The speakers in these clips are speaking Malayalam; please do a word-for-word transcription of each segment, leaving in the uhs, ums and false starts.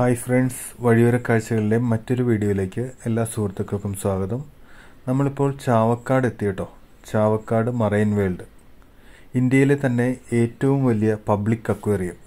ഹായ് ഫ്രണ്ട്സ്, വഴിയോര കാഴ്ചകളിലെ മറ്റൊരു വീഡിയോയിലേക്ക് എല്ലാ സുഹൃത്തുക്കൾക്കും സ്വാഗതം. നമ്മളിപ്പോൾ ചാവക്കാട് എത്തി കേട്ടോ. ചാവക്കാട് മറൈൻ വേൾഡ്, ഇന്ത്യയിലെ തന്നെ ഏറ്റവും വലിയ പബ്ലിക് അക്വേറിയം.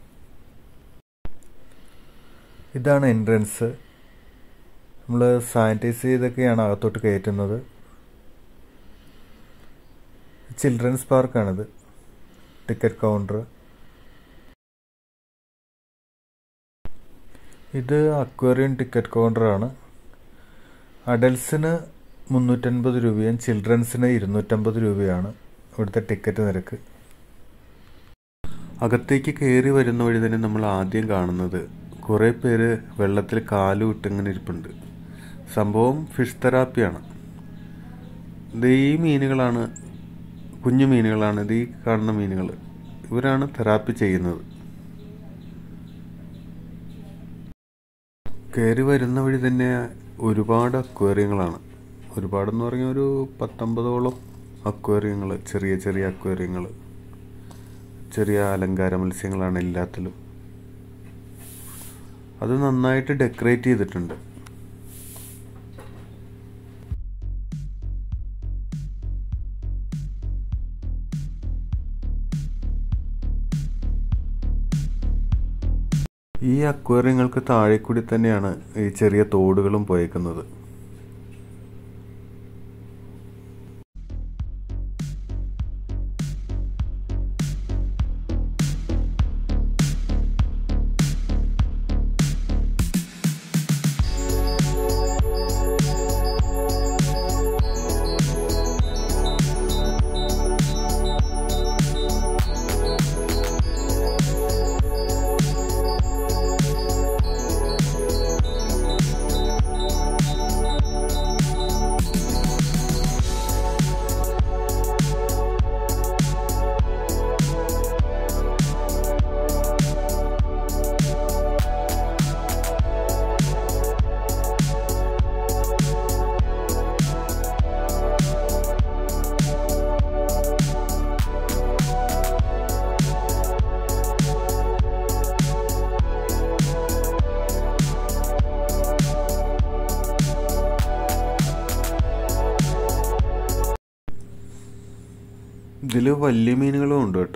ഇതാണ് എൻട്രൻസ്. നമ്മൾ സാനിറ്റൈസ് ചെയ്തൊക്കെയാണ് അകത്തോട്ട് കയറ്റുന്നത്. ചിൽഡ്രൻസ് പാർക്കാണിത്. Ticket counter. ഇത് അക്വേറിയം ടിക്കറ്റ് കൗണ്ടറാണ്. അഡൽട്സിന് മുന്നൂറ്റൻപത് രൂപയും ചിൽഡ്രൻസിന് ഇരുന്നൂറ്റമ്പത് രൂപയാണ് ഇവിടുത്തെ ടിക്കറ്റ് നിരക്ക്. അകത്തേക്ക് കയറി വരുന്ന വഴി തന്നെ നമ്മൾ ആദ്യം കാണുന്നത് കുറേ പേര് വെള്ളത്തിൽ കാല് വിട്ടിങ്ങനെ ഇരിപ്പുണ്ട്. സംഭവം ഫിഷ് തെറാപ്പിയാണ്. ഇത് ഈ മീനുകളാണ്, കുഞ്ഞു മീനുകളാണ്. ഇത് ഈ കാണുന്ന മീനുകൾ, ഇവരാണ് തെറാപ്പി ചെയ്യുന്നത്. കയറി വരുന്ന വഴി തന്നെ ഒരുപാട് അക്വേറിയങ്ങളാണ്. ഒരുപാടെന്ന് പറഞ്ഞാൽ ഒരു പത്തൊമ്പതോളം അക്വേറിയങ്ങൾ, ചെറിയ ചെറിയ അക്വേറിയങ്ങൾ, ചെറിയ അലങ്കാര മത്സ്യങ്ങളാണ് എല്ലാത്തിലും. അത് നന്നായിട്ട് ഡെക്കറേറ്റ് ചെയ്തിട്ടുണ്ട്. ഈ അക്വേറിയങ്ങൾക്ക് താഴെ കൂടി തന്നെയാണ് ഈ ചെറിയ തോടുകളും പോയേക്കുന്നത്. ഇതിൽ വലിയ മീനുകളും ഉണ്ട് കേട്ടോ.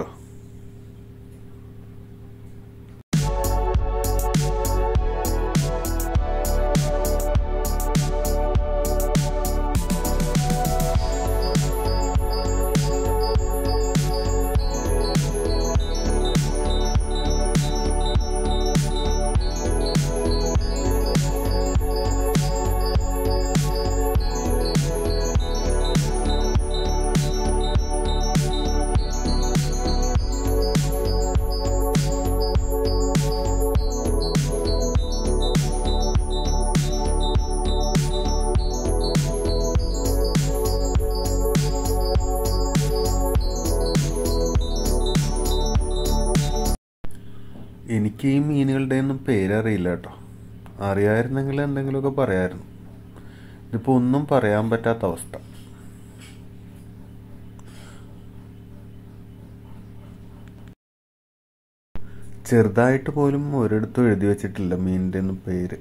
എനിക്ക് ഈ മീനുകളുടെ ഒന്നും പേരറിയില്ല കേട്ടോ. അറിയാമായിരുന്നെങ്കിൽ എന്തെങ്കിലുമൊക്കെ പറയാമായിരുന്നു. ഇതിപ്പോൾ ഒന്നും പറയാൻ പറ്റാത്ത അവസ്ഥ. ചെറുതായിട്ട് പോലും ഒരിടത്തും എഴുതി വെച്ചിട്ടില്ല മീനിൻ്റെ ഒന്നും പേര്.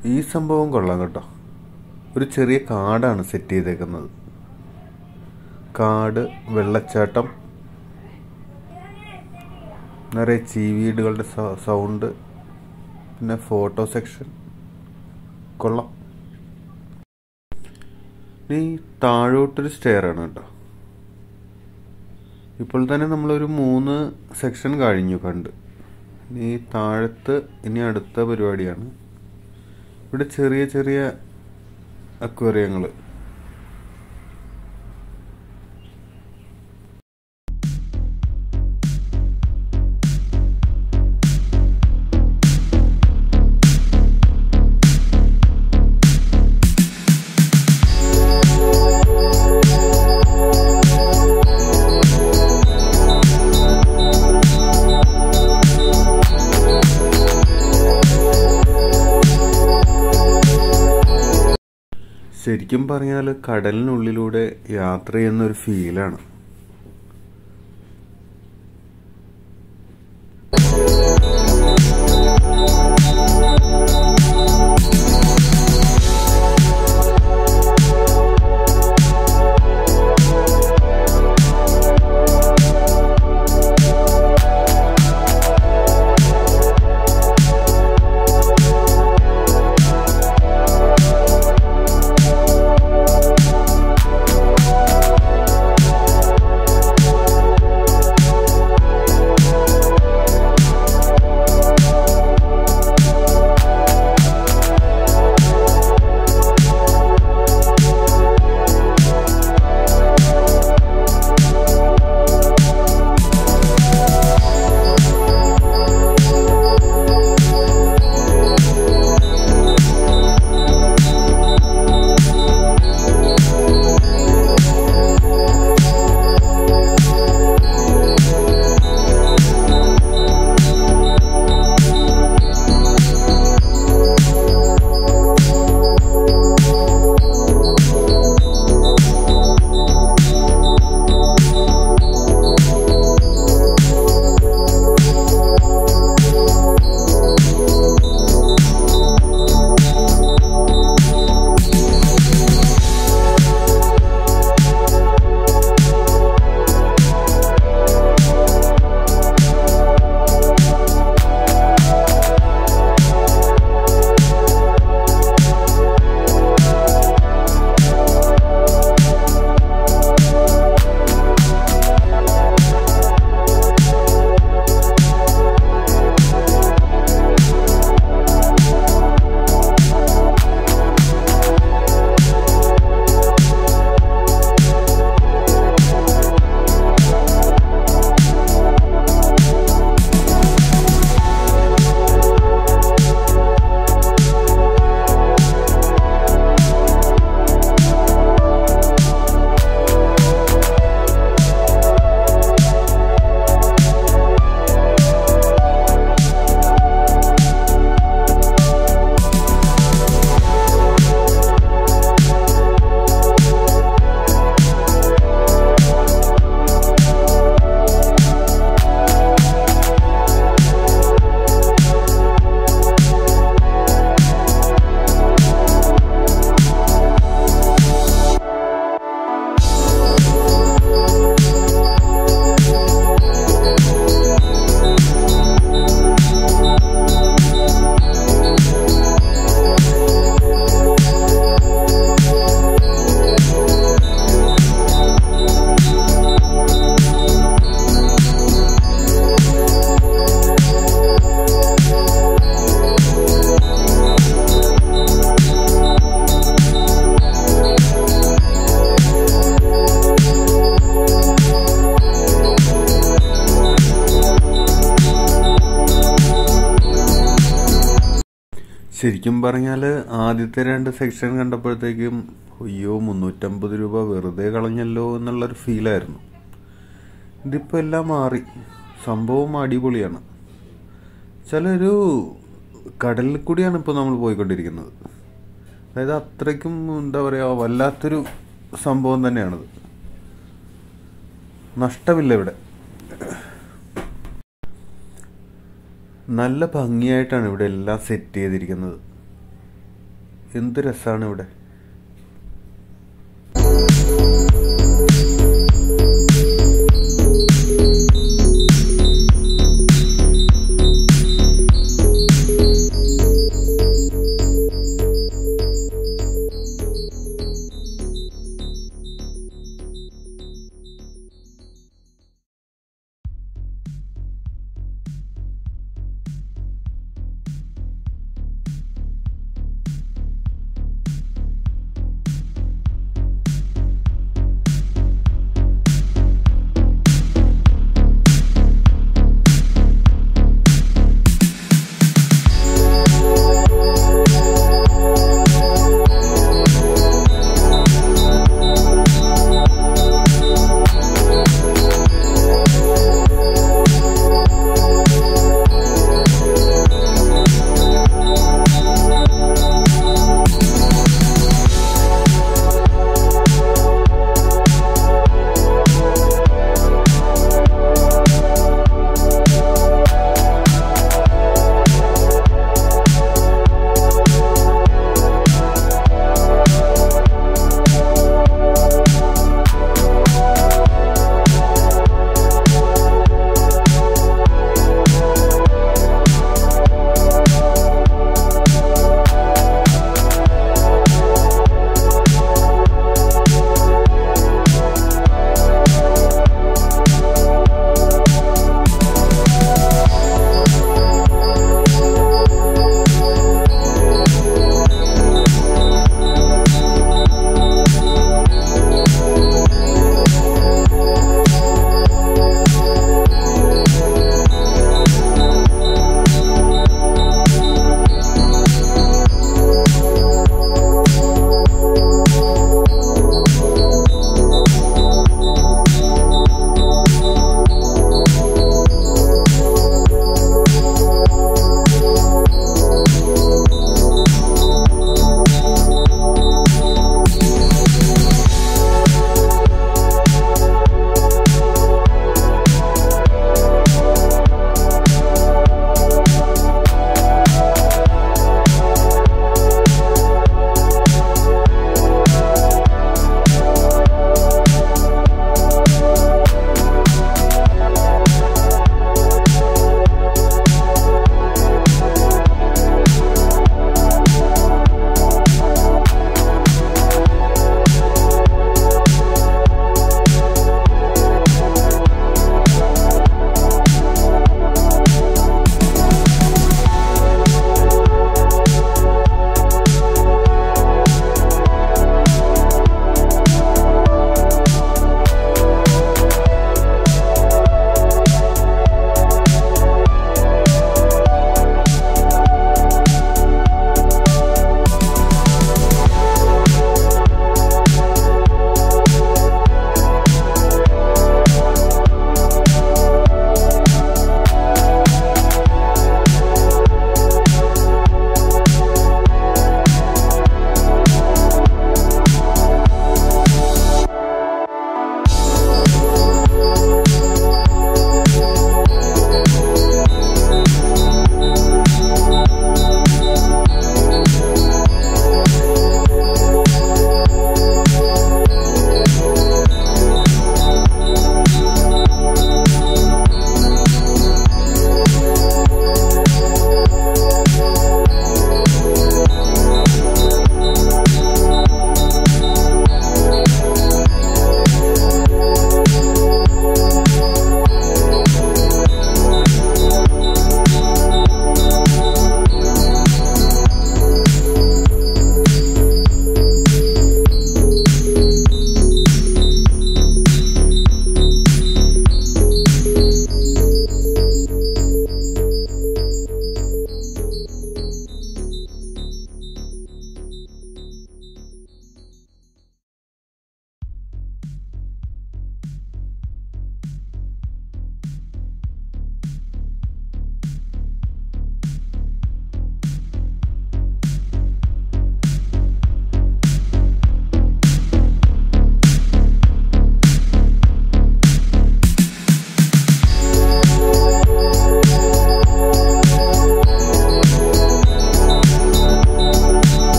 ഈ സംഭവം കൊള്ളാം കേട്ടോ. ഒരു ചെറിയ കാടാണ് സെറ്റ് ചെയ്തേക്കുന്നത്. കാട്, വെള്ളച്ചാട്ടം, നിറയെ ചീവീടുകളുടെ സൗണ്ട്, പിന്നെ ഫോട്ടോ സെക്ഷൻ. കൊള്ളാം. ഈ താഴോട്ടൊരു സ്റ്റെയർ ആണ് കേട്ടോ. ഇപ്പോൾ തന്നെ നമ്മളൊരു മൂന്ന് സെക്ഷൻ കഴിഞ്ഞു കണ്ട്. ഇനി താഴത്ത് ഇനി അടുത്ത പരിപാടിയാണ്. ഇവിടെ ചെറിയ ചെറിയ അക്വേറിയങ്ങൾ. ശരിക്കും പറഞ്ഞാൽ കടലിനുള്ളിലൂടെ യാത്ര ചെയ്യുന്ന ഒരു ഫീലാണ്. ശരിക്കും പറഞ്ഞാൽ ആദ്യത്തെ രണ്ട് സെക്ഷൻ കണ്ടപ്പോഴത്തേക്കും അയ്യോ മുന്നൂറ്റമ്പത് രൂപ വെറുതെ കളഞ്ഞല്ലോ എന്നുള്ളൊരു ഫീലായിരുന്നു. ഇതിപ്പോൾ എല്ലാം മാറി, സംഭവം അടിപൊളിയാണ്. ചിലൊരു കടലിൽ കൂടിയാണ് ഇപ്പോൾ നമ്മൾ പോയിക്കൊണ്ടിരിക്കുന്നത്. അതായത് അത്രയ്ക്കും എന്താ പറയുക, വല്ലാത്തൊരു സംഭവം തന്നെയാണത്. നഷ്ടമില്ല ഇവിടെ. നല്ല ഭംഗിയായിട്ടാണ് ഇവിടെ എല്ലാം സെറ്റ് ചെയ്തിരിക്കുന്നത്. എന്ത് രസമാണ് ഇവിടെ.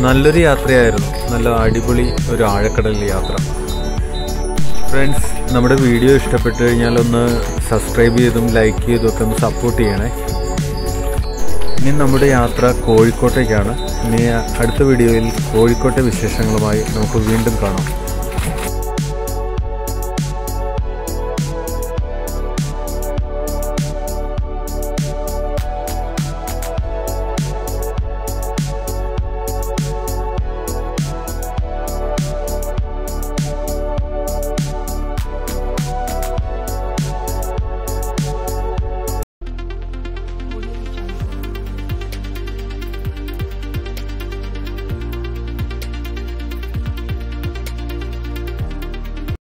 നല്ലൊരു യാത്രയായിരുന്നു. നല്ല അടിപൊളി ഒരു ആഴക്കടൽ യാത്ര. ഫ്രണ്ട്സ്, നമ്മുടെ വീഡിയോ ഇഷ്ടപ്പെട്ടു കഴിഞ്ഞാൽ ഒന്ന് സബ്സ്ക്രൈബ് ചെയ്തും ലൈക്ക് ചെയ്തും ഒക്കെ ഒന്ന് സപ്പോർട്ട് ചെയ്യണേ. ഇനി നമ്മുടെ യാത്ര കോഴിക്കോട്ടേക്കാണ്. ഇനി അടുത്ത വീഡിയോയിൽ കോഴിക്കോട്ടെ വിശേഷങ്ങളുമായി നമുക്ക് വീണ്ടും കാണാം.